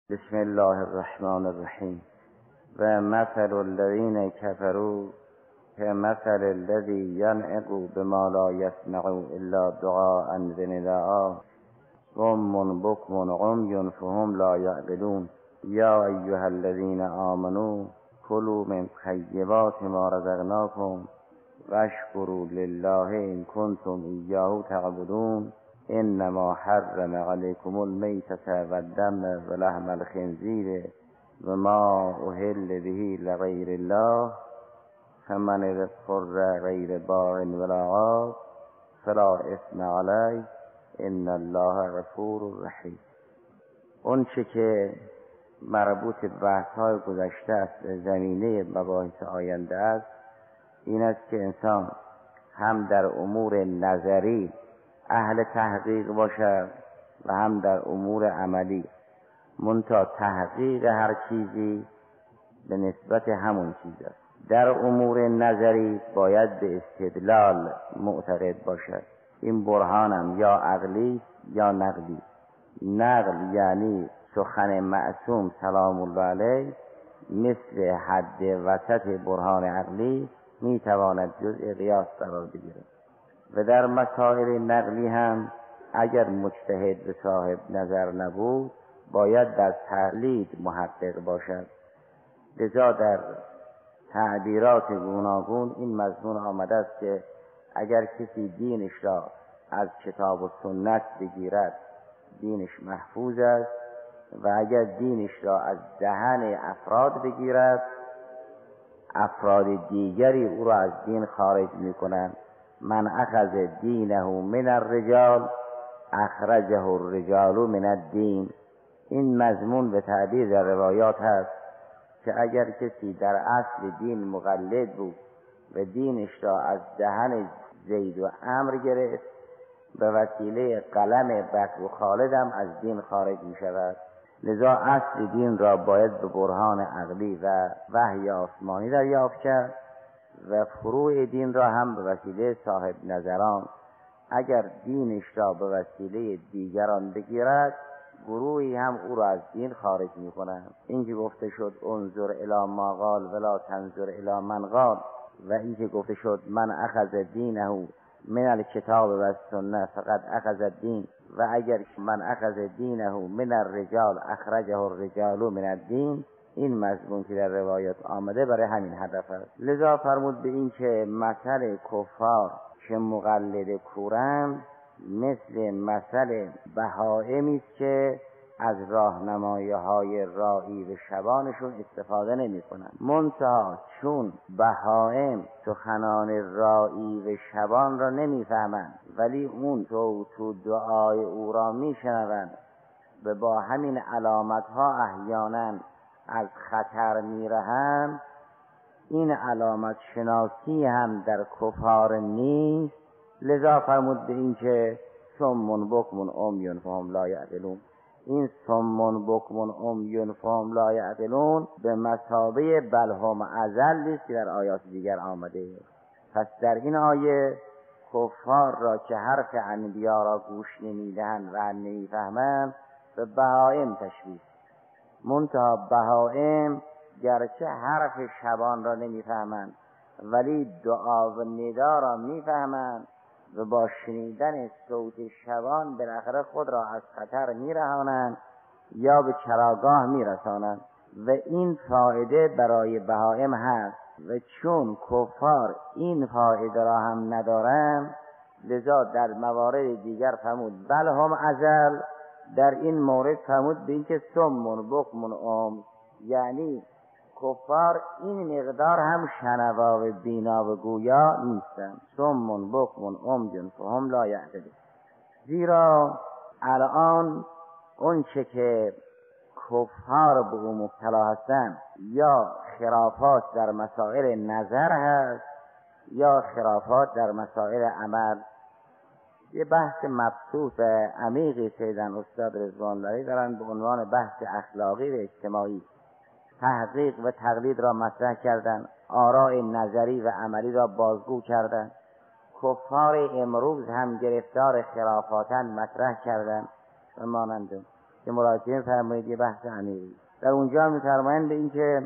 بسم الله الرحمن الرحیم. و مثل الذین کفروا کمثل الذی ینعق بما لا یسمع الا دعاء ونداء صم بکم عمی فهم لا یعقلون. یا ایها الذین آمنوا کلوا من طیبات ما رزقناکم واشکروا لله ان کنتم ایاه تعبدون. انما حرم علیکم المیتة والدم ولحم الخنزیر وما اهل به لغیر الله فمن اضطر غیر باغ ولا عاد فلا اثم علیه ان الله غفور رحیم. اون چه که مربوط به بحث‌های گذشته است، زمینه مباحث آینده است، این است که انسان هم در امور نظری اهل تحقیق باشد و هم در امور عملی. منتها تحقیق هر چیزی به نسبت همون چیز است. در امور نظری باید به استدلال معتقد باشد. این برهانم یا عقلی یا نقلی. نقل یعنی سخن معصوم سلام الله علیه مثل حد وسط برهان عقلی میتواند جزء قیاس قرار بگیرد. و در مسائل نقلی هم اگر مجتهد به صاحب نظر نبود باید در تقلید محقق باشد. لذا در تعبیرات گوناگون این مضمون آمده است که اگر کسی دینش را از کتاب و سنت بگیرد دینش محفوظ است و اگر دینش را از دهن افراد بگیرد افراد دیگری او را از دین خارج می‌کنند. من اخذ دینه من الرجال اخرجه الرجال من الدین. این مضمون به تعبیر در روایات هست که اگر کسی در اصل دین مقلد بود و دینش را از دهن زید و عمرو گرفت به وسیله قلم بکر و خالد هم از دین خارج می شود. لذا اصل دین را باید به برهان عقلی و وحی آسمانی دریافت کرد و فروع دین را هم به وسیله صاحب نظران. اگر دینش را به وسیله دیگران بگیرد گروهی هم او را از دین خارج می کنند. این که گفته شد انظر الی ما قال ولا تنظر الی من قال و این که گفته شد من اخذ دینه من الکتاب و السنه فقط اخذ الدین و اگر من اخذ دینه من الرجال اخرجه الرجال من الدین، این مضمون که در روایات آمده برای همین هدف است. لذا فرمود به این که مثل کفار که مقلد کورند مثل مثل بهائمی است که از راهنمایی‌های راعی و شبانشون استفاده نمی‌کنند. منتها چون بهائم سخنان راعی و شبان را نمی‌فهمند ولی اون تو دعای او را می‌شنوند و با همین علامت‌ها احیانا از خطر میرهند، این علامت شناسی هم در کفار نیست. لذا فرمود به این که صم بکم عمی فهم لا یعقلون. این صم بکم عمی فهم لا یعقلون به مثابه بل هم اضل است که در آیات دیگر آمده. پس در این آیه کفار را که حرف انبیا را گوش نمیدهند و نمیفهمند به بهائم تشبیه. منتها بهائم گرچه حرف شبان را نمیفهمند ولی دعا و ندا را میفهمند و با شنیدن صوت شبان بالاخره خود را از خطر میرهانند یا به چراگاه میرسانند و این فایده برای بهائم هست. و چون کفار این فایده را هم ندارند لذا در موارد دیگر فرمود بل هم اضل. در این مورد فرمود به این که صم بکم عمی، یعنی کفار این مقدار هم شنوا و بینا و گویا نیستند. صم بکم عمی فهم لا یعقلون. زیرا الان اون چه که کفار به او مبتلا هستند یا خرافات در مسائل نظر هست یا خرافات در مسائل عمل. یه بحث مبسوط و عمیقی سیدن استاد رضوان الله دارن به عنوان بحث اخلاقی و اجتماعی. تحقیق و تقلید را مطرح کردن، آراء نظری و عملی را بازگو کردن. کفار امروز هم گرفتار خرافاتن مطرح کردن و مانند که مراجعه فرمایید یه بحث عمیقی. در اونجا می‌فرمایند به این که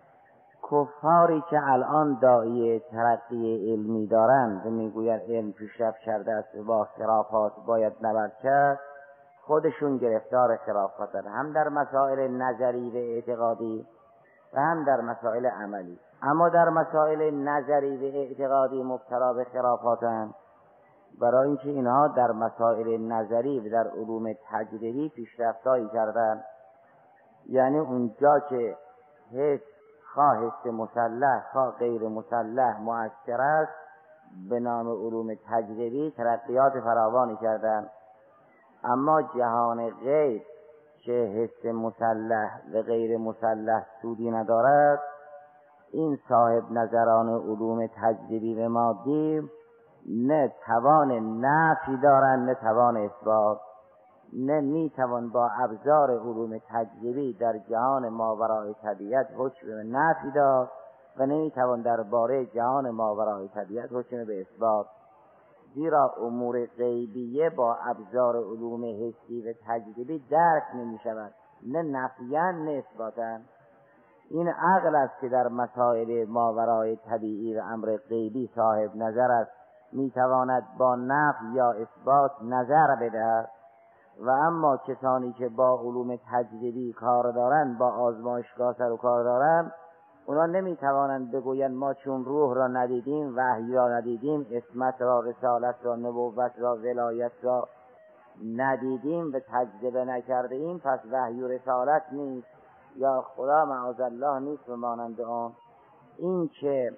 کفاری که الان داعی ترقی علمی دارند و میگوید علم پیشرفت کرده است و با خرافات باید نبرد کرد، خودشون گرفتار خرافتند، هم در مسائل نظری و اعتقادی و هم در مسائل عملی. اما در مسائل نظری و اعتقادی مبتلا به خرافاتند، برای اینکه اینها در مسائل نظری و در علوم تجربی پیشرفتایی کردند. یعنی اونجا که حس خواه حس مسلح خواه غیر مسلح مؤثر است، به نام علوم تجربی ترقیات فراوانی کردند. اما جهان غیب که حس مسلح و غیر مسلح سودی ندارد، این صاحب نظران علوم تجربی و مادی نه توان نفی دارند نه توان اثبات، نه میتوان با ابزار علوم تجربی در جهان ماورای طبیعت حکم به نفی داد و نمیتوان درباره جهان ماورای طبیعت حکم به اثبات، زیرا امور غیبیه با ابزار علوم حسی و تجربی درک نمیشود، نه نفیان نه اثباتن. این عقل است که در مسائل ماورای طبیعی و امر غیبی صاحب نظر است، میتواند با نفی یا اثبات نظر بدهد. و اما کسانی که با علوم تجربی کار دارند، با آزمایشگاه سر و کار دارند، اونا نمیتوانند بگویند ما چون روح را ندیدیم، وحی را ندیدیم، عصمت را، رسالت را، نبوت را، ولایت را ندیدیم و تجربه نکرده ایم، پس وحی و رسالت نیست یا خدا معاذالله نیست و مانند آن. این که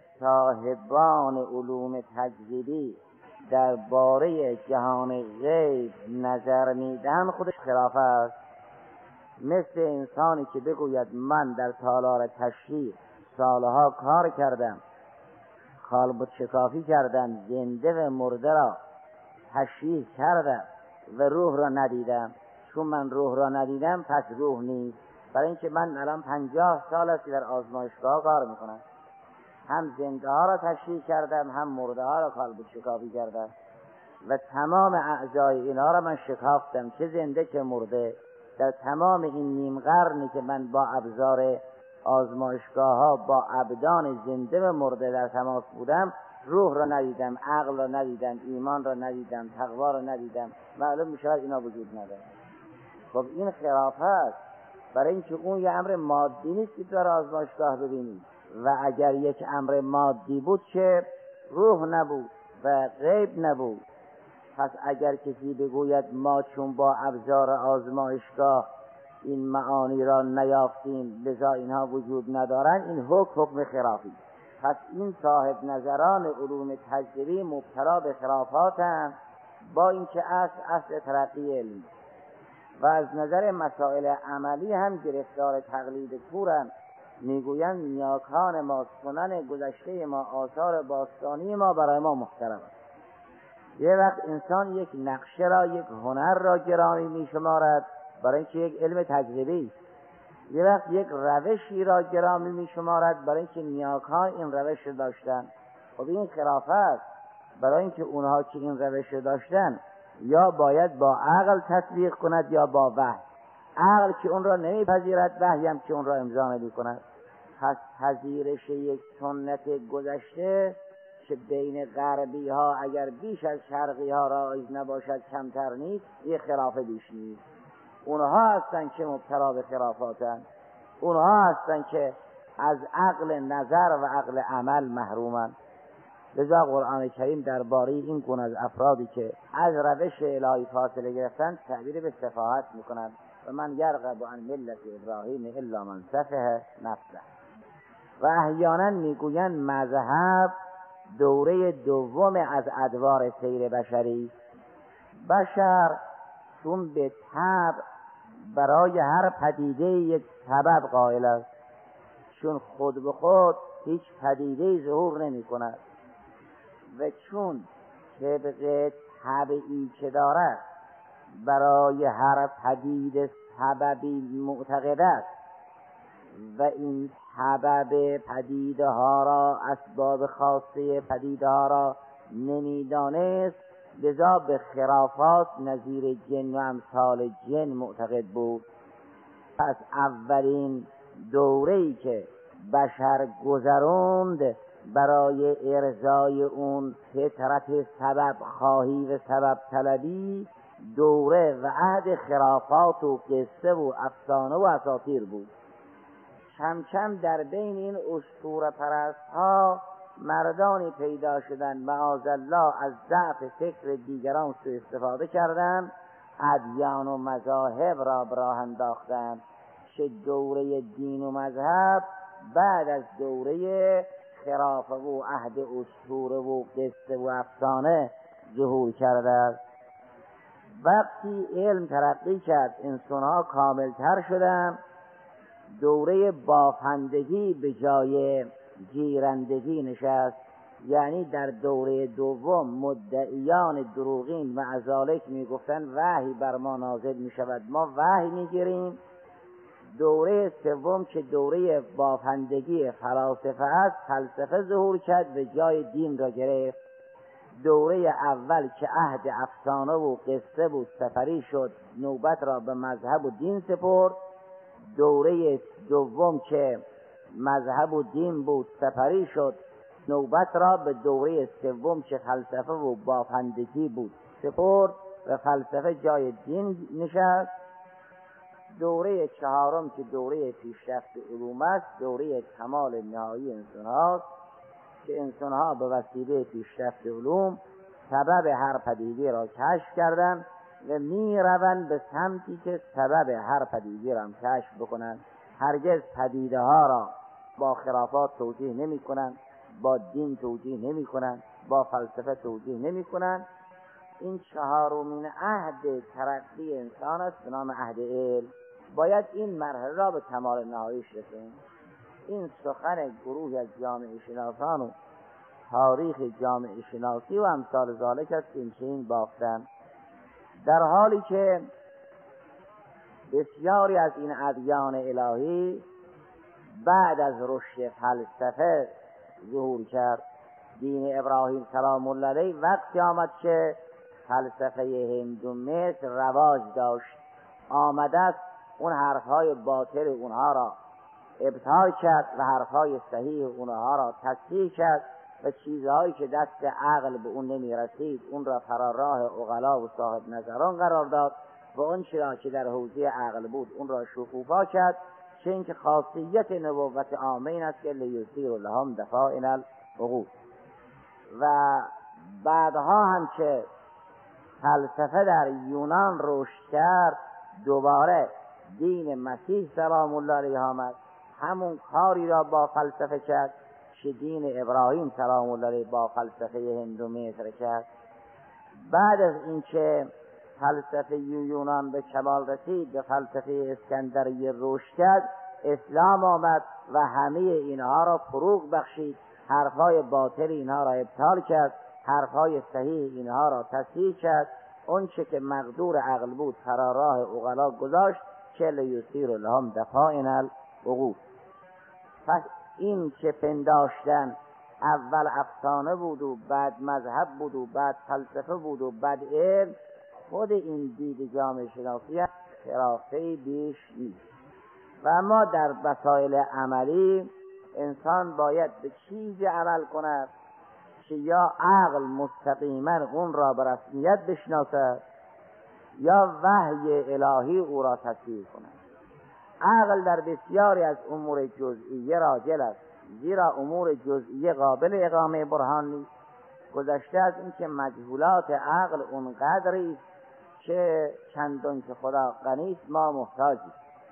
صاحبان علوم تجربی درباره جهان غیب نظر میدن خودش خرافه است. مثل انسانی که بگوید من در تالار تشریح سالها کار کردم، خالبد شکافی کردم، زنده و مرده را تشریح کردم و روح را ندیدم. چون من روح را ندیدم پس روح نیست. برای اینکه من الان 50 سال است که در آزمایشگاه کار میکنم، هم زنده ها را تشریح کردم هم مرده ها را خالبد شکافی کردم و تمام اعضای اینا را من شکافتم، چه زنده که مرده. در تمام این نیم قرنی که من با ابزار آزمایشگاه ها با ابدان زنده و مرده در تماس بودم، روح را ندیدم، عقل را ندیدم، ایمان را ندیدم، تقوا را ندیدم. معلوم می شود اینا وجود نداره. خب این خرافه است، برای اینکه اون یه امر مادی نیست که در آزمایشگاه ببینید. و اگر یک امر مادی بود که روح نبود و غیب نبود، پس اگر کسی بگوید ما چون با ابزار آزمایشگاه این معانی را نیافتیم لذا اینها وجود ندارند، این حکم خرافی. پس این صاحب نظران علوم تجربی مبتلا به خرافاتند، با اینکه اصل ترقی علمی و از نظر مسائل عملی هم گرفتار تقلید کورند. میگویند نیاکان ما، سنن گذشته ما، آثار باستانی ما برای ما محترم است. یه وقت انسان یک نقشه را، یک هنر را گرامی میشمارد برای اینکه یک علم تجربی است. یه وقت یک روشی را گرامی میشمارد برای اینکه نیاکان این روش داشتن. خب این خرافه است، برای اینکه اونها که این روش داشتن یا باید با عقل تطبیق کند یا با وحی. عقل که اون را نمیپذیرد، وحی هم که اون را امضا نمی‌کند. پس پذیرش یک سنت گذشته که بین غربی ها اگر بیش از شرقی ها رایج نباشد کمتر نیست، یه خرافه بیش نیست. اونها هستن که مبتلا به خرافاتن، اونها هستن که از عقل نظر و عقل عمل محرومن. لذا قرآن کریم درباره این گونه از افرادی که از روش الهی فاصله گرفتن تعبیر به سفاهت میکنند و من یرغب عن ملت ابراهیم الا من سفه نفسه. و احیانا میگویند مذهب دوره دوم از ادوار سیر بشری. بشر چون به طبع برای هر پدیده یک سبب قائل است، چون خود به خود هیچ پدیده ظهور نمی کند و چون طبق طبعی که دارد برای هر پدیده سببی معتقد است و این سبب پدیده ها را، اسباب خاصه پدیده ها را نمیدانست، لذا به خرافات نظیر جن و امثال جن معتقد بود. پس اولین دوره‌ای که بشر گذروند برای ارضای اون فطرت سبب خواهی و سبب طلبی، دوره و عهد خرافات و قصه و افسانه و اساطیر بود. کم کم در بین این اسطوره پرست ها مردانی پیدا شدند معاذالله از ضعف فکر دیگران سوء استفاده کردند، ادیان و مذاهب را به راه انداختند. چه دوره دین و مذهب بعد از دوره خرافه و عهد اسطوره و قصه و افسانه ظهور کرده است. وقتی علم ترقی کرد، انسان‌ها کاملتر شدند، دوره بافندگی به جای گیرندگی نشست. یعنی در دوره دوم مدعیان دروغین و ازالک میگفتن وحی بر ما نازل میشود، ما وحی میگیریم. دوره سوم که دوره بافندگی فلاسفه است، فلسفه ظهور کرد و جای دین را گرفت. دوره اول که عهد افسانه و قصه بود سفری شد، نوبت را به مذهب و دین سپرد. دوره دوم که مذهب و دین بود سفری شد، نوبت را به دوره سوم که فلسفه و بافندگی بود سپرد و فلسفه جای دین نشست. دوره چهارم که دوره پیشرفت علوم است، دوره کمال نهایی انسان هاست که انسان ها به وسیله پیشرفت علوم سبب هر پدیده را کشف کردند و می روند به سمتی که سبب هر پدیده را هم کشف بکنند. هرگز پدیده ها را با خرافات توجیه نمی کنند، با دین توجیه نمی کنند، با فلسفه توجیه نمی کنند. این چهارمین عهد ترقی انسان است به نام عهد علم. باید این مرحله را به کمال نهاییش رسونیم. این سخن گروه از جامعه شناسان و تاریخ جامعه شناسی و امثال ذالک است که این بافتن، در حالی که بسیاری از این ادیان الهی بعد از رشد فلسفه ظهور کرد. دین ابراهیم سلام الله علیه وقتی آمد که فلسفه هند و مصر رواج داشت، آمده است اون حرفهای باطل اونها را ابطال کرد و حرفهای صحیح اونها را تصحیح کرد و چیزهایی که دست عقل به اون نمی رسید اون را فراراه عقلا و صاحب نظران قرار داد و اون چیزی که در حوزه عقل بود اون را شکوفا کرد. چه اینکه خاصیت نبوت عامه این است که لیثیر لهم دفائن العقول. و بعدها هم که فلسفه در یونان رشد کرد، دوباره دین مسیح سلام الله علیه آمد، همون کاری را با فلسفه کرد که دین ابراهیم سلام الله علیه با فلسفه هند و مصر کرد. بعد از اینکه فلسفه یونان به کمال رسید، به فلسفه اسکندریه رشد کرد، اسلام آمد و همه اینها را فروغ بخشید، حرفهای باطل اینها را ابطال کرد، حرفهای صحیح اینها را تصحیح کرد. اون چه که مقدور عقل بود فراراه عقلا گذاشت که لیثیر لهم دفائن العقول. پس این که پنداشتن اول افسانه بود و بعد مذهب بود و بعد فلسفه بود و بعد علم، خود این دید جامعه شناسی خرافه بیش نیست. و اما در مسائل عملی انسان باید به چیزی عمل کند که یا عقل مستقیما اون را به رسمیت بشناسد یا وحی الهی او را تصدیق کند. عقل در بسیاری از امور جزئیه راجل است، زیرا امور جزئیه قابل اقامه برهان نیست. گذشته از این که مجهولات عقل اونقدری که چندان که خدا غنی است ما محتاجیم.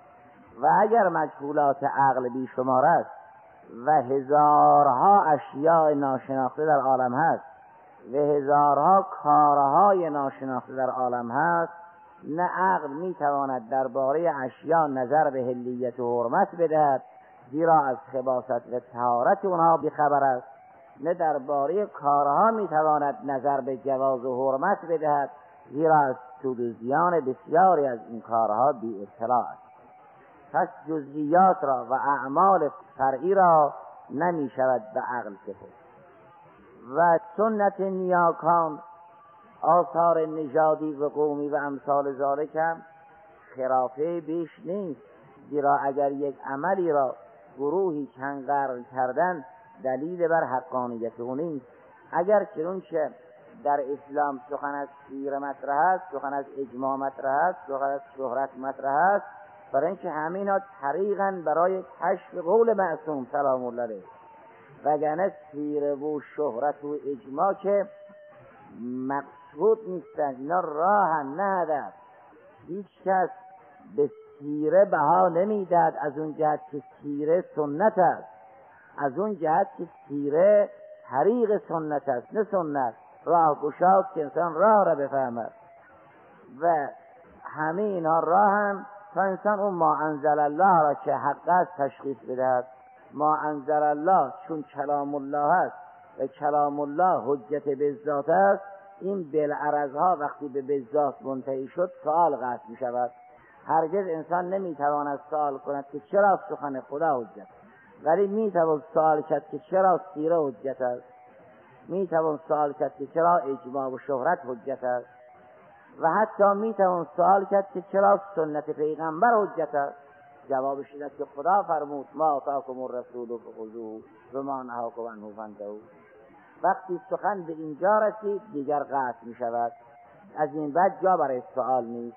و اگر مجهولات عقل بیشمار است و هزارها اشیاء ناشناخته در عالم هست و هزارها کارهای ناشناخته در عالم هست، نه عقل میتواند درباره اشیاء نظر به حلیت و حرمت بدهد، زیرا از خباثت و طهارت اونها بیخبر است، نه درباره کارها میتواند نظر به جواز و حرمت بدهد، زیرا از سود و زیان بسیاری از این کارها بی اطلاع است. پس جزئیات را و اعمال فرعی را نمی شود به عقل سپرد. و سنت نیاکان آثار نژادی و قومی و امثال ذالک هم خرافه بیش نیست. زیرا اگر یک عملی را گروهی چند قرن کردن دلیل بر حقانیت او نیست. اگر چنانچه در اسلام سخن از سیر مطرح است، سخن از اجماع مطرح است، سخن از شهرت مطرح است، برای اینکه همینا طریقاً برای کشف قول معصوم سلام الله علیه. وگرنه سیره و شهرت و اجماع که مقصود نیستند، اینا راه نه هدف. هیچ کس به سیره بها نمیداد از اون جهت که سیره سنت است، از اون جهت که سیره طریق سنت است، نه سنت راه گشاد که انسان راه را بفهمد. و همه اینا راه هم تا انسان اون ما انزل الله را که حق است تشخیص بدهد. ما انزل الله چون کلام الله است و کلام الله حجت به ذات است، این بالعرضها وقتی به ذات منتهی شد سوال قطع می شود. هرگز انسان نمیتواند سوال کند که چرا سخن خدا حجت، ولی میتواند سوال کرد که چرا سیره حجت است، میتواند سوال کرد که چرا اجماع و شهرت حجت است، و حتی میتواند سوال کرد که چرا سنت پیغمبر حجت است. جوابش این است که خدا فرمود ما آتاکم الرسول فخذوه و ما نهاکم عنه فانتهوا. وقتی سخن به اینجا رسید دیگر قطع می شود، از این بعد جا برای سوال نیست.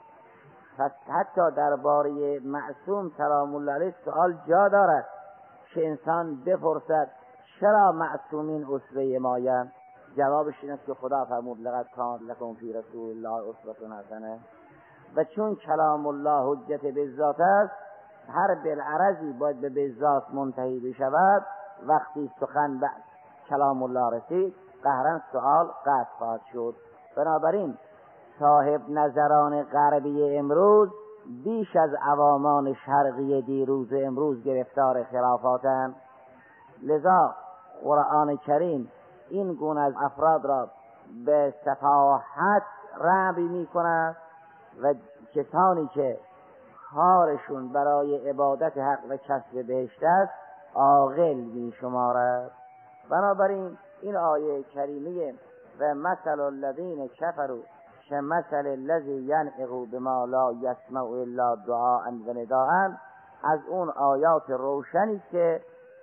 پس حتی درباره معصوم سلام الله علیه سوال جا دارد که انسان بپرسد چرا معصومین اسوه مایند. جوابش این است که خدا فرمود لقد کان لکم فی رسول الله اسوة حسنه. و چون کلام الله حجت به ذات است، هر بالعرضی باید به ذات منتهی بشود. وقتی سخن به کلام الله رسید قهرا سوال قطع خواهد شد. بنابراین صاحب نظران غربی امروز بیش از عوامان شرقی دیروز و امروز گرفتار خرافاتند. لذا قرآن کریم این گونه از افراد را به سفاهت رعبی می کند و کسانی که کارشون برای عبادت حق و کسب بهشت است عاقل می شمارد. بنابراین این آیه کریمه و مثل الذین کفروا کمثل الذی ینعق بما لا یسمع الا دعاء و نداء از اون آیات روشنی که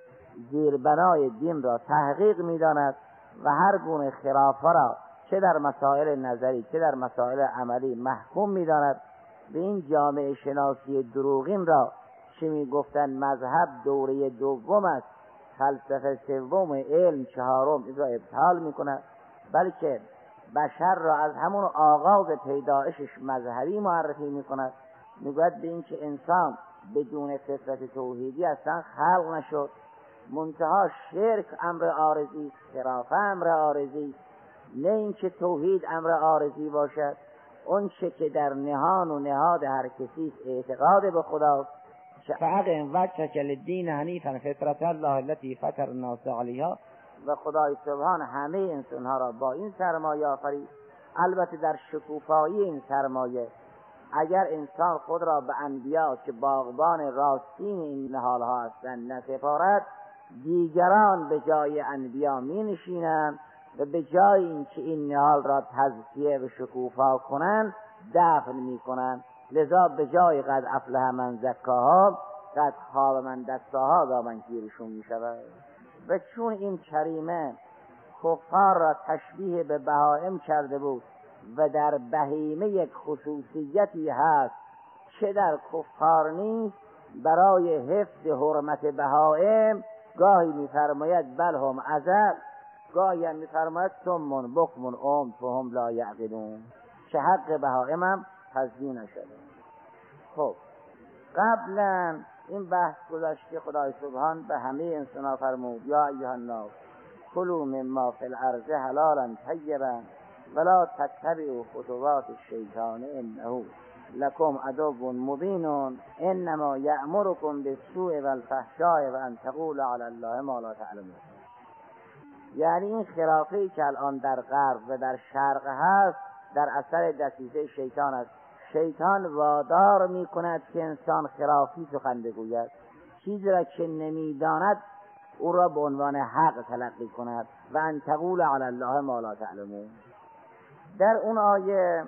زیربنای دین را تحقیق می‌داند و هر گونه خرافه را چه در مسائل نظری چه در مسائل عملی محکوم می‌داند. به این جامعه شناسی دروغین را چه می‌گفتند مذهب دوره دوم است، فلسفه سوم، علم چهارم، این را ابطال می‌کند، بلکه بشر را از همون آغاز پیدایشش مذهبی معرفی می‌کند. میگوید به این که انسان بدون فطرت توحیدی اصلا خلق نشد. منتها شرک امر عارضی، خرافه امر عارضی، نه اینکه توحید امر عارضی باشد. اون چه که در نهان و نهاد هر کسی اعتقاد به خدا فاقم وجهک للدین حنیفا فطرت الله التي فطر الناس علیها. و خدای سبحان همه انسانها را با این سرمایه آفرید. البته در شکوفایی این سرمایه اگر انسان خود را به انبیا که باغبان راستین این نهالها هستند نسپارد، دیگران به جای انبیا می نشینند و به جای اینکه این نهال را تزکیه و شکوفا کنند دفن می کنند. لذا به جای قد افلح من زکاها قد خاب من دساها دامنگیرشون می شود. و چون این کریمه کفار را تشبیه به بهائم کرده بود و در بهیمه یک خصوصیتی هست که در کفار نیست، برای حفظ حرمت بهائم گاهی می‌فرماید بل هم عذب، گاهی هم می‌فرماید صم بکم عمی فهم لا یعقلون، که حق بهائم هم تضمین نشده. خب قبلا این بحث گذشته خدای سبحان به همه انسان‌ها فرمود یا ایها الناس کلوا مما فی الارض حلالا طیبا ولا تتبعوا خطوات الشیطان انه لکم عدو مبین انما یأمرکم بالسوء والفحشاء و ان تقولوا علی الله ما لا تعلمون. یعنی این خرافه‌ای که الان در غرب و در شرق هست در اثر دسیسه شیطان است. شیطان وادار می کند که انسان خرافی سخن بگوید، چیزی را که نمیداند او را به عنوان حق تلقی کند و ان تقول علی الله ما لا تعلمون. در اون آیه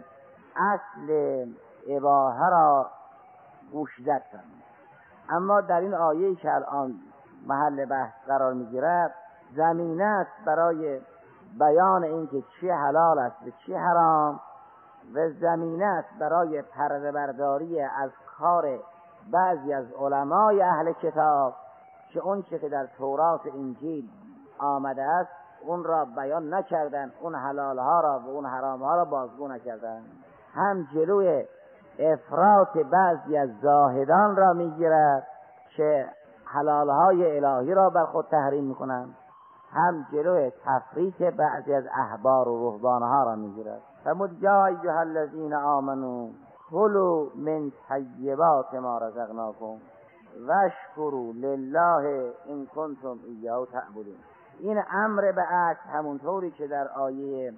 اصل اباحه را گوش زد. اما در این آیه که الان محل بحث قرار میگیرد زمینه است برای بیان اینکه چی حلال است و چی حرام، و زمینه است برای پرده برداری از کار بعضی از علمای اهل کتاب که اون چه که در تورات و انجیل آمده است اون را بیان نکردن، اون حلال ها را و اون حرام ها را بازگو نکردن. هم جلوی افراط بعضی از زاهدان را میگیرد که حلال های الهی را بر خود تحریم میکنند، هم جلوی تفریط بعضی از احبار و رهبان ها را میگیرد. فرمود یا ایها الذین آمنوا کلوا من طیبات ما رزقناکم واشکروا لله ان کنتم ایاه تعبدون. این امر به عکس همونطوری که در آیه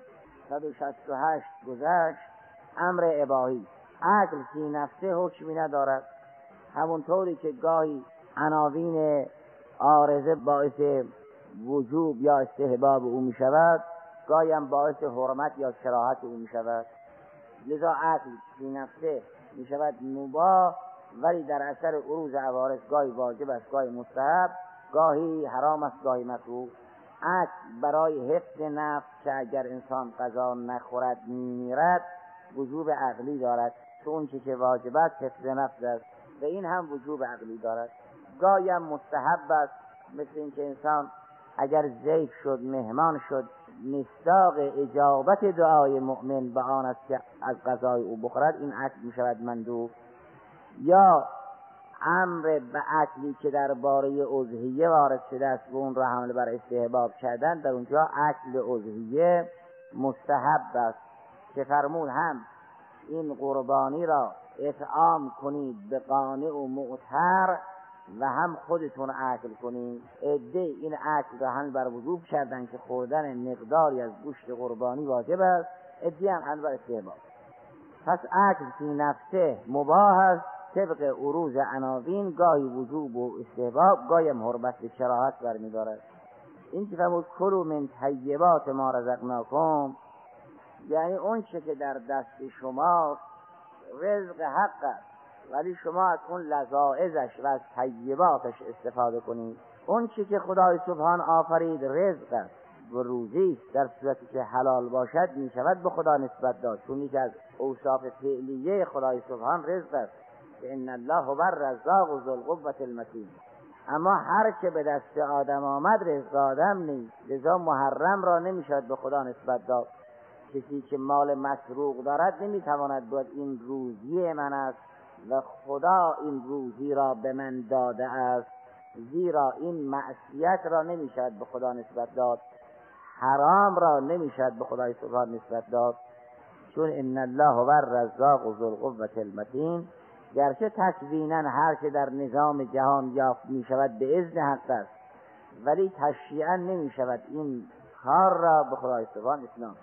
168 گذشت امر اباحی. عقل فی نفسه حکمی ندارد، همونطوری که گاهی عناوین عارضه باعث وجوب یا استحباب او می شود، گاهی هم باعث حرمت یا کراهت او می شود. لذا عقل فی نفسه می شود مباح، ولی در اثر عروض عوارض گاهی واجب است، گاهی مستحب، گاهی حرام است، گاهی مکروه. عقل برای حفظ نفس که اگر انسان غذا نخورد میمیرد وجوب عقلی دارد، چون که واجب است حفظ نفس است و این هم وجوب عقلی دارد. گاهی هم مستحب است، مثل اینکه انسان اگر ضیف شد، مهمان شد، مصداق اجابت دعای مؤمن به آن است که از غذای او بخورد، این عقل می شود مندوب. یا امر به عقلی که درباره اضحیه وارد شده است و اون را حمل بر استحباب کردن، در اونجا عقل اضحیه مستحب است که فرمود هم این قربانی را اطعام کنید به قانع و معتر و هم خودتون عقل کنید. عده این عقل را حمل بر وجوب کردن که خوردن مقداری از گوشت قربانی واجب است، عده هم حمل بر استحباب. پس عقل فی نفسه مباح است طبق عروض عناوین، گاهی وجوب و استحباب، گاهی هم حرمت و کراهت برمی‌دارد. این که فرمود کلوا من طیبات ما رزقناکم، یعنی اون چه که در دست شما رزق حق است، ولی شما از اون لذائذش و از طیباتش استفاده کنید. اون چه که خدای سبحان آفرید رزق است و روزی است، در صورتی که حلال باشد می شود به خدا نسبت داد، چون یکی از اوصاف فعلیه خدای سبحان رزق است که ان الله هو الرزاق ذو القوة المتین. اما هر که به دست آدم آمد رزق آدم نیست، لذا محرم را نمیشد به خدا نسبت داد. کسی که مال مسروق دارد نمیتواند باید این روزی من است و خدا این روزی را به من داده است، زیرا این معصیت را نمیشد به خدا نسبت داد، حرام را نمیشد به خدای سبحان نسبت داد، چون ان الله هو الرزاق ذو القوة المتین. گرچه تکویناً هر که در نظام جهان یافت می شود به اذن حق است، ولی تشریعاً نمی شود این کار را به خدای سبحان اسلام.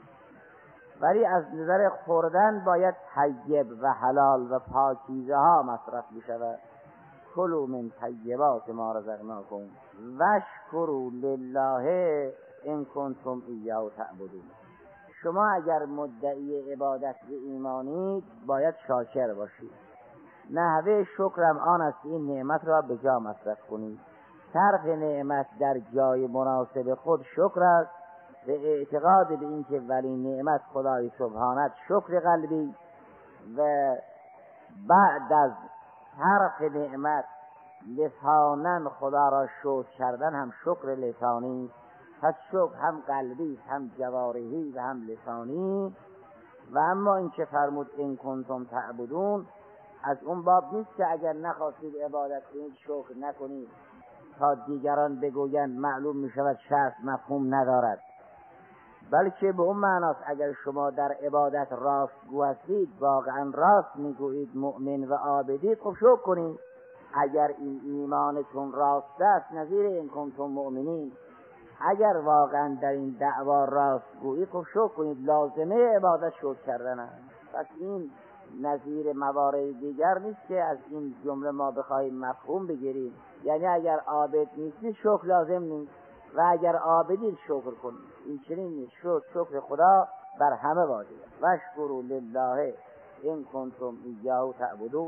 ولی از نظر خوردن باید طیب و حلال و پاکیزه ها مصرف می شود. کلوا من طیبات ما رزقناکم واشکروا لله ان کنتم ایاه تعبدون. شما اگر مدعی عبادت و ایمانید باید شاکر باشید. نحوه شکرم آن است این نعمت را به جا مصرف کنید. صرف نعمت در جای مناسب خود شکر است و اعتقاد به این که ولی نعمت خدای سبحانت شکر قلبی، و بعد از صرف نعمت لساناً خدا را شکر کردن هم شکر لسانی. پس شکر هم قلبی هم جوارحی و هم لسانی. و اما این که فرمود این کنتم تعبدون، از اون باب نیست که اگر نخواستید عبادت کنید شکر نکنید تا دیگران بگویند معلوم می شود شرط مفهوم ندارد، بلکه به اون معناست اگر شما در عبادت راستگو هستید، واقعا راست میگویید، مؤمن و عابدید، خب شکر کنید. اگر این ایمانتون راست است نظیر این کنتم مؤمنین، اگر واقعا در این دعوا راستگویی خب شکر کنید. لازمه عبادت شکر کردن است. پس این نظیر موارد دیگر نیست که از این جمله ما بخواهیم مفهوم بگیریم، یعنی اگر عابد نیستید شکر لازم نیست و اگر عابدید شکر کنید. این چنین نیست. شکر خدا بر همه واجبه. واشکروا لله ان کنتم ایاه تعبدون.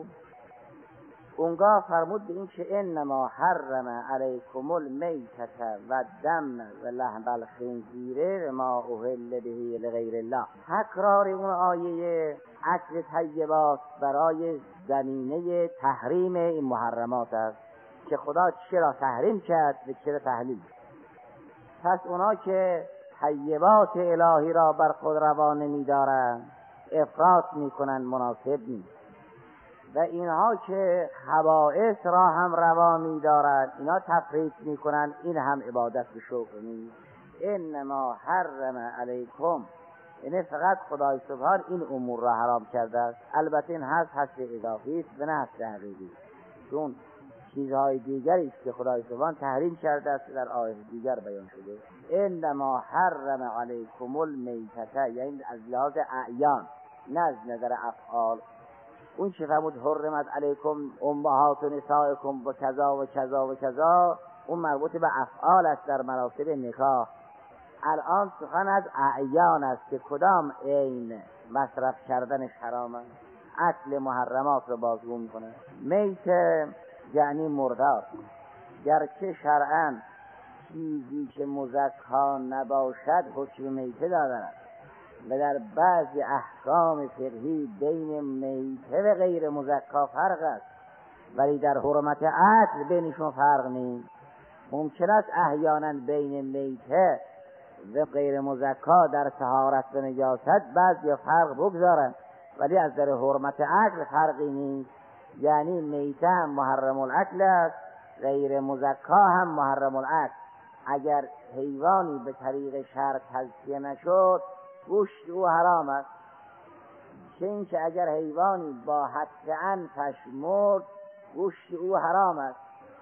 اونگاه فرمود به این که انما حرم علیکم المیتة و الدم و لحم الخنزیر ما اهل به لغیر الله. تکرار اون آیه اکل طیبات برای زمینه تحریم این محرمات است که خدا چرا تحریم کرد و چرا تحلیل. پس اونا که طیبات الهی را بر خود روا نمی‌دارند افراط میکنن، مناسب نیست. و اینها که خبائث را هم روا می‌دارند اینا تفریط میکنن، این هم عبادت به شکر نیست. انما حرم علیکم، یعنی فقط خدای سبحان این امور را حرام کرده است. البته این حذف اضافی است و نه حذف حقیقی، چون چیزهای دیگری است که خدای سبحان تحریم کرده است در آیه دیگر بیان شده. انما حرم علیکم المیتة، یعنی از لحاظ اعیان نه از نظر افعال. اون چه فرمود حرمت علیکم امهات نسائکم و کذا و کذا و کذا، اون مربوط به افعال است در مراتب نکاح. الان سخن از اعیان است که کدام عین مصرف کردنش حرامه. اکل محرمات رو بازگو میکنه. میت یعنی مردار، گرچه شرعاً چیزی که مزکا نباشد حکم میته دارد و در بعضی احکام فقهی بین میته و غیر مزکا فرق است، ولی در حرمت اکل بینشون فرق نیست. ممکن است احیانا بین میته و غیر مزکا در طهارت و نجاست بعضی فرق بگذارند، ولی از در حرمت اکل فرقی نیست. یعنی میته هم محرم الاکل است، غیر مزکا هم محرم الاکل. اگر حیوانی به طریق شرع تزکیه نشد گوشت او حرام است، چه اینکه اگر حیوانی با حد انفش مرد گوشت او حرام است.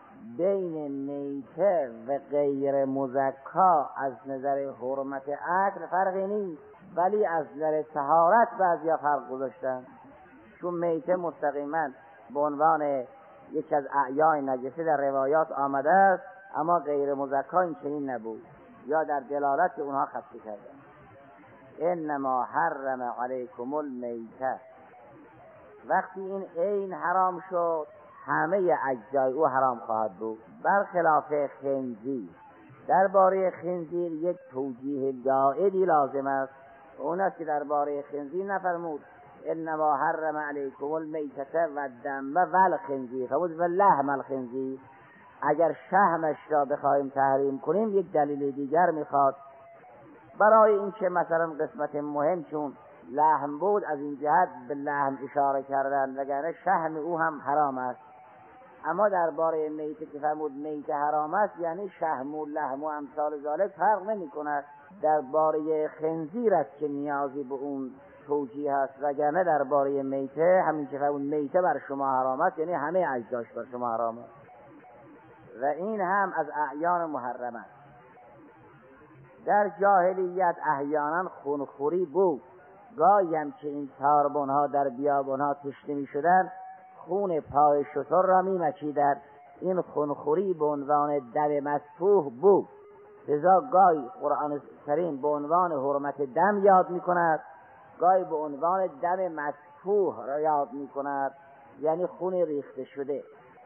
بین میته و غیر مزکا از نظر حرمت اکل فرقی نیست، ولی از نظر طهارت بعضیا فرق گذاشتن، چون میته مستقیما به عنوان یکی از اعیان نجسه در روایات آمده است، اما غیر مزکا این چنین نبود یا در دلالت اونها خطی کردن. انما حرم علیکم المیته، وقتی این عین حرام شد همه اجزای او حرام خواهد بود، برخلاف خنزیر. درباره خنزیر یک توجیه زائدی لازم است، اون است که درباره خنزیر نفرمود انما حرم علیکم المیتة و الدم و الخنزیر، فرمود و لحم الخنزیر. اگر شحمش را بخواهیم تحریم کنیم یک دلیل دیگر میخواد، برای اینکه مثلا قسمت مهم چون لحم بود از این جهت به لحم اشاره کردن، وگرنه شحم او هم حرام است. اما درباره میته که فرمود میته حرام است یعنی شحم و لحم و امثال ذالک فرق نمی کند. درباره خنزیر است که نیازی به اون توجیه است، وگرنه درباره میته همین که فرمود میته بر شما حرام است یعنی همه اجزاش بر شما حرام است و این هم از اعیان محرم است. در جاهلیت احیانا خونخوری بود، گاهی هم که این تاربونها در بیابونها تشنه می شدن خون پای شتر را می مچیدند. این خونخوری به عنوان دم مسفوح بود، لذا گاهی قرآن کریم به عنوان حرمت دم یاد می کند، گاهی به عنوان دم مسفوح را یاد می کند، یعنی خون ریخته شده.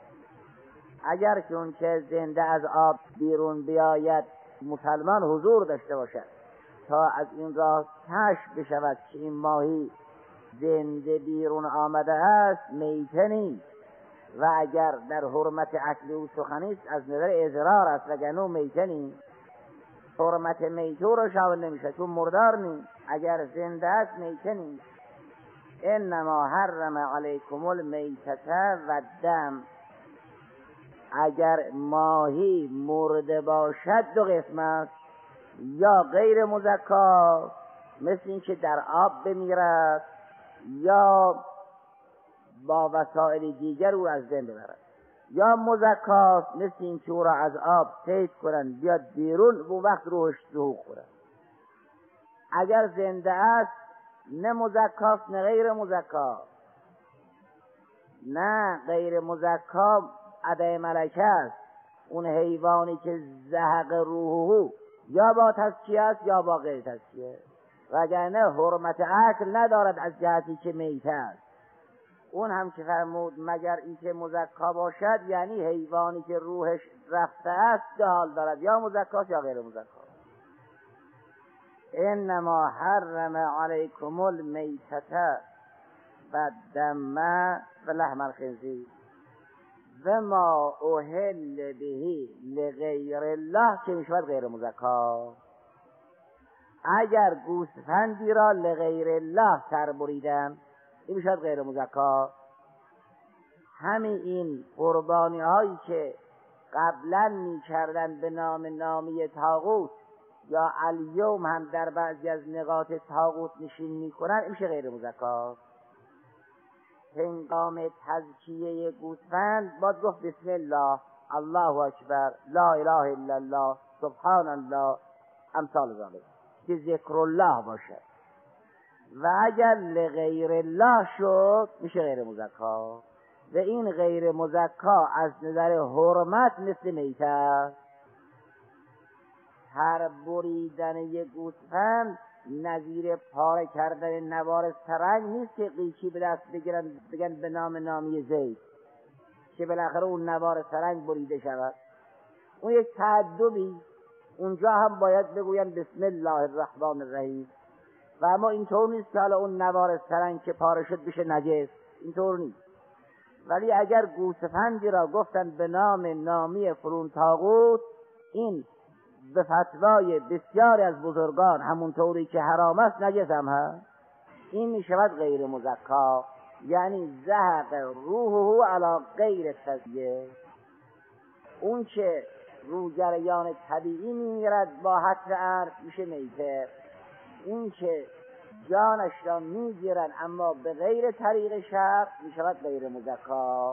اگر که اون که زنده از آب بیرون بیاید مسلمان حضور داشته باشد تا از این راه کشف بشود که این ماهی زنده بیرون آمده است میته نیست، و اگر در حرمت اکل او سخنی است از نظر اضرار است، وگرنه میته نیست. حرمت میته را شامل نمیشه چون مردار نیست، اگر زنده است میته نیست. انما حرم علیکم المیتة و الدم، اگر ماهی مرده باشد دو قسم است، یا غیر مزکا مثل این که در آب بمیرد یا با وسایل دیگر او از بین ببرد، یا مزکا مثل این که او را از آب صید کنند بیاد بیرون و وقت روحش ذوق کنند. اگر زنده است نه مزکا نه غیر مزکا، نه غیر مزکا ادای ملکه است، اون حیوانی که زهق روحه یا با تزکیه است یا با غیر تزکیه. وگرنه حرمت اکل ندارد از جهتی که میته است. اون هم که فرمود مگر این که مزکا باشد، یعنی حیوانی که روحش رفته است که حال دارد یا مزکاست یا غیر مزکا. انما حرم علیکم المیتة والدم ولحم الخنزیر و ما اهل به لغیر الله که میشود غیر مزکا. اگر گوسفندی را لغیر الله سر بریدن این میشود غیر مزکا. همین این قربانی هایی که قبلا میکردن به نامی طاغوت یا الیوم هم در بعضی از نقاط طاغوت نشین میکنن این میشه غیر مزکا. هنگام تزکیه گوسفند باید گفت بسم الله، الله اکبر، لا اله الا الله، سبحان الله، امثال ذلك که ذکر الله باشد. و اگر لغیر الله شد میشه غیر مزکا و این غیر مزکا از نظر حرمت مثل میته. هر بریدن یک گوسفند نظیر پاره کردن نوار سرنگ نیست که قیچی به دست بگیرن بگن به نامی زید که بالاخره اون نوار سرنگ بریده شود. اون یک تعدبی، اونجا هم باید بگوین بسم الله الرحمن الرحیم. و اما اینطور نیست که حالا اون نوار سرنگ که پاره شد بشه نجس، اینطور نیست. ولی اگر گوسفندی را گفتن به نامی فلان طاغوت، این به فتوای بسیاری از بزرگان همونطوری که حرام است نجس هم هست، این می شود غیر مزکا، یعنی ذهب روحه علی غیر تزکیه. اون که رو جریان طبیعی میمیرد با حد عرض میشه میته. این که جانش را میگیرن اما به غیر طریق شرع می شود غیر مزکا.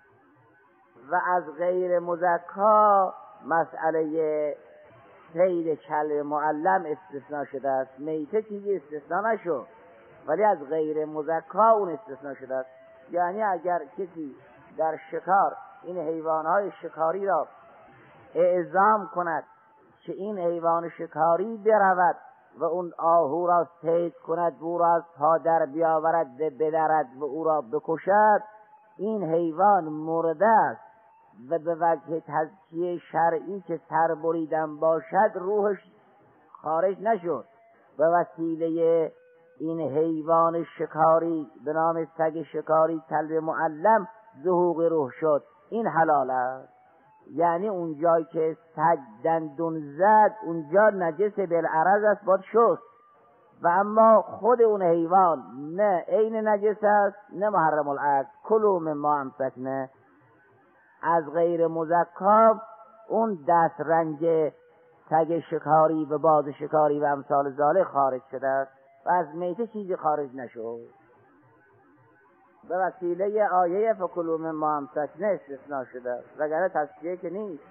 و از غیر مزکا مسئله صید کلب معلم استثناء شده است. میته چیزی استثناء نشد ولی از غیر مزکا اون استثناء شده است. یعنی اگر کسی در شکار این حیوانهای شکاری را اعزام کند که این حیوان شکاری برود و اون آهو را صید کند و او را از پا در بیاورد و بدرد و او را بکشد، این حیوان مرده است و به وجه تزکیه شرعی که سر بریدن باشد روحش خارج نشد. به وسیله این حیوان شکاری به نام سگ شکاری کلب معلم ذوق روح شد، این حلال است. یعنی اونجایی که سگ دندون زد اونجا نجس بالعرض است، باید شست. و اما خود اون حیوان نه عین نجس است نه محرم الاکل. کلوا مما امسکنا. از غیر مزکا اون دست رنج سگ شکاری و باز شکاری و امثال ذالک خارج شده است و از میته چیزی خارج نشد. به وسیله آیه فکلوا مما امسکنا استثناء شده است، وگرنه تزکیه که نیست.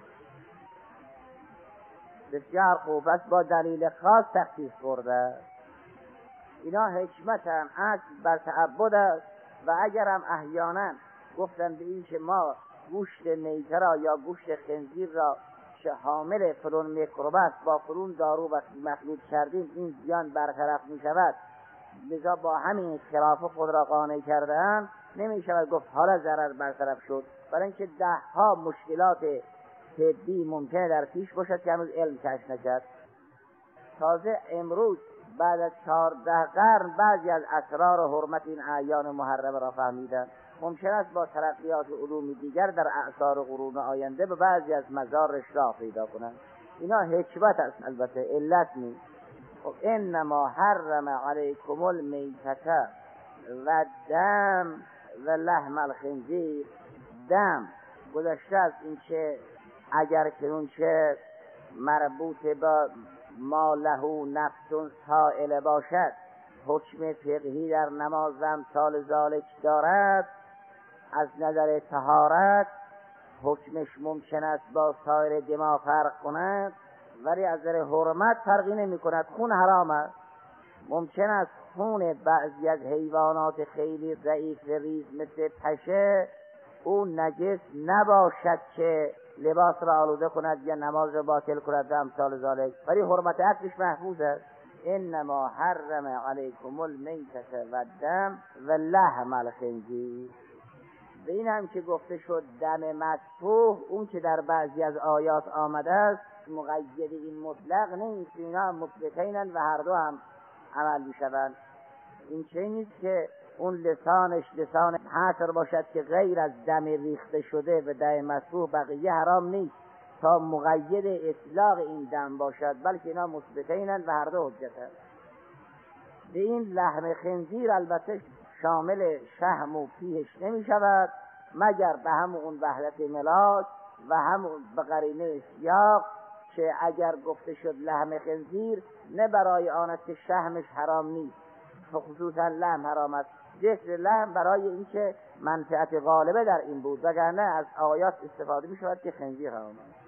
بسیار خوب است، با دلیل خاص تخصیص برده. اینا حکمت هم اصل بر تعبد است. و اگرم احیانا گفتن به این که ما گوشت میته را یا گوشت خنزیر را که حامل فلان میکروب است با فلان دارو مخلوط کردیم این زیان برطرف می شود، لذا با همین خلاف خود را قانع کرده‌اند، نمی شود گفت حالا ضرر برطرف شد، برای اینکه ده ها مشکلات طبی ممکنه در پیش باشد که هنوز علم کشف نشد. تازه امروز بعد از 14 قرن بعضی از اسرار و حرمت این اعیان محرمه را فهمیدند. ممکن است با ترقیات علوم دیگر در اعصار قرون آینده به بعضی از مزارش راه پیدا کنند. اینا حکمت است، البته علت نیست. انما حرم علیکم المیتة و دم و لحم الخنزیر. دم گذشته از این که اگر که اون چه مربوط به ما له نفس سائل باشد حکم فقهی در نماز و امثال ذالک دارد. از نظر طهارت حکمش ممکن است با سایر دماء فرق کند ولی از نظر حرمت فرقی نمی کند. خون حرام است. ممکن است خون بعضی از حیوانات خیلی ضعیف و ریز مثل پشه اون نجس نباشد که لباس را آلوده کند یا نماز را باطل کند و امثال ذالک، ولی حرمت اکلش محفوظ است. انما حرم علیکم المیتة و الدم و لحم الخنزیر. به این هم که گفته شد دم مسفوح، اون که در بعضی از آیات آمده است مقید این مطلق نیست، اینا هم مثبتینن و هر دو هم عمل میشوند. این چه نیست که اون لسانش لسان حصر باشد که غیر از دم ریخته شده و دم مسفوح بقیه حرام نیست تا مقید اطلاق این دم باشد، بلکه اینا مثبتینن و هر دو حجت است. به این لحم خنزیر البته شامل شحم و پیهش نمی شود مگر به همون وحدت ملاک و همون به قرینه سیاق که اگر گفته شد لحم خنزیر نه برای آن است که شحمش حرام نیست، خصوصا لحم حرام است، ذکر لحم برای اینکه منفعت غالبه در این بود، وگرنه از آیات استفاده می شود که خنزیر حرام است.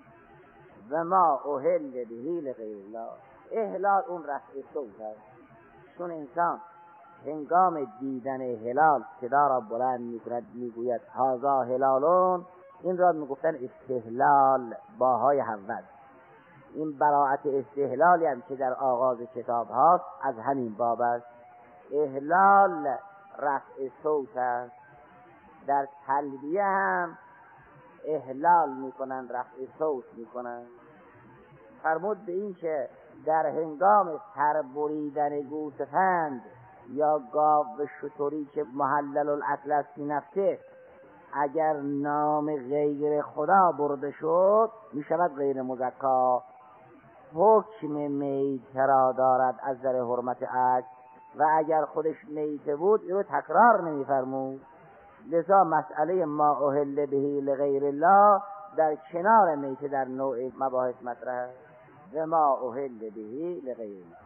و ما اهل بهی لغیر الله، احلال اون رفع صوت است، چون انسان هنگام دیدن هلال صدا را بلند میگوید هذا هلالون، این را میگفتن استهلال باهای حول. این براعت استهلالی هم که در آغاز کتاب هاست از همین باب است. اهلال رفع صوت است. در تلبیه هم اهلال میکنن، رفع صوت میکنن. فرمود به این که در هنگام سر بریدن گوسفند یا گاو و شتری که محلل الاکل است فی نفسه، اگر نام غیر خدا برده شد می شود غیر مزکا، حکم میت را دارد از در حرمت اکل، و اگر خودش میت بود اینو تکرار نمی فرمود. لذا مسئله ما اهل بهی لغیر الله در کنار میت در نوع مباحث مطرح است. و ما اهل بهی لغیر الله.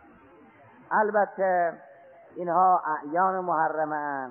البته اینها اعیان محرمه اند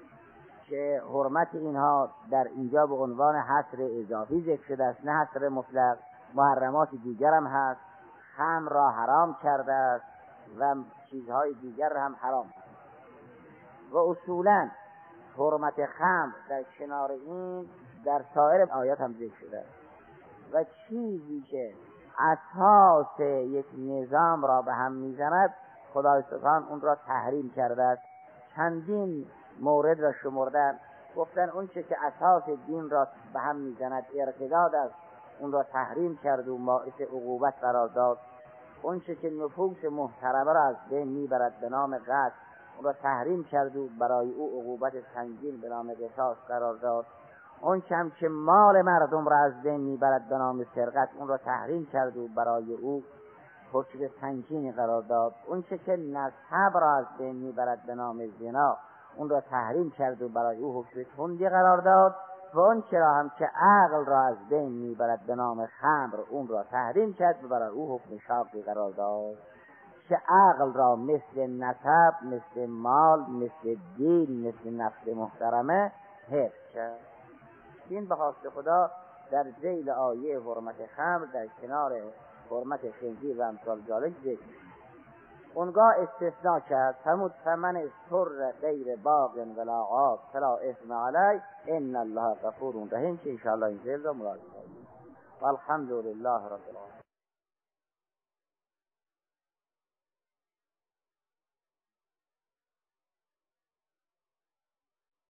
که حرمت اینها در اینجا به عنوان حصر اضافی ذکر شده است، نه حصر مطلق. محرمات دیگر هم هست، خمر را حرام کرده است و چیزهای دیگر هم حرام کرده. و اصولا حرمت خمر در کنار این در سایر آیات هم ذکر شده است. و چیزی که اساس یک نظام را به هم میزند خدای سبحان اون را تحریم کرده است. چندین مورد را شمردن، گفتن اون چه که اساس دین را به هم میزند ارتداد است، اون را تحریم کرد و باعث عقوبت قرار داد. اون چه که نفوس محترمه را از بین میبرد به نام قتل، اون را تحریم کرد و برای او عقوبت سنگین به نام قصاص قرار داد. اون چه هم که مال مردم را از بین میبرد به نام سرقت، اون را تحریم کرد و برای او حکم سنگینی قرار داد. اون چه که نسب را از بین میبرد به نام زنا، اون را تحریم کرد و برای او حکم تندی قرار داد. و اون چه را هم که عقل را از بین میبرد به نام خمر، اون را تحریم کرد و برای او حکم شاقی قرار داد. که عقل را مثل نسب، مثل مال، مثل دین، مثل نفس محترمه حفظ کرد. این به خواست خدا در ذیل آیه حرمت خمر در کنار حرمت خنزیر و امثال ذالک ذکر اونگاه استثناء کرد. فرمود فمن اضطر غیر باغ ولا عاد فلا اثم علیه ان الله غفور رحیم، که ان شاء الله این ذیل را مراجعه کنیم. والحمد لله رب العالمین.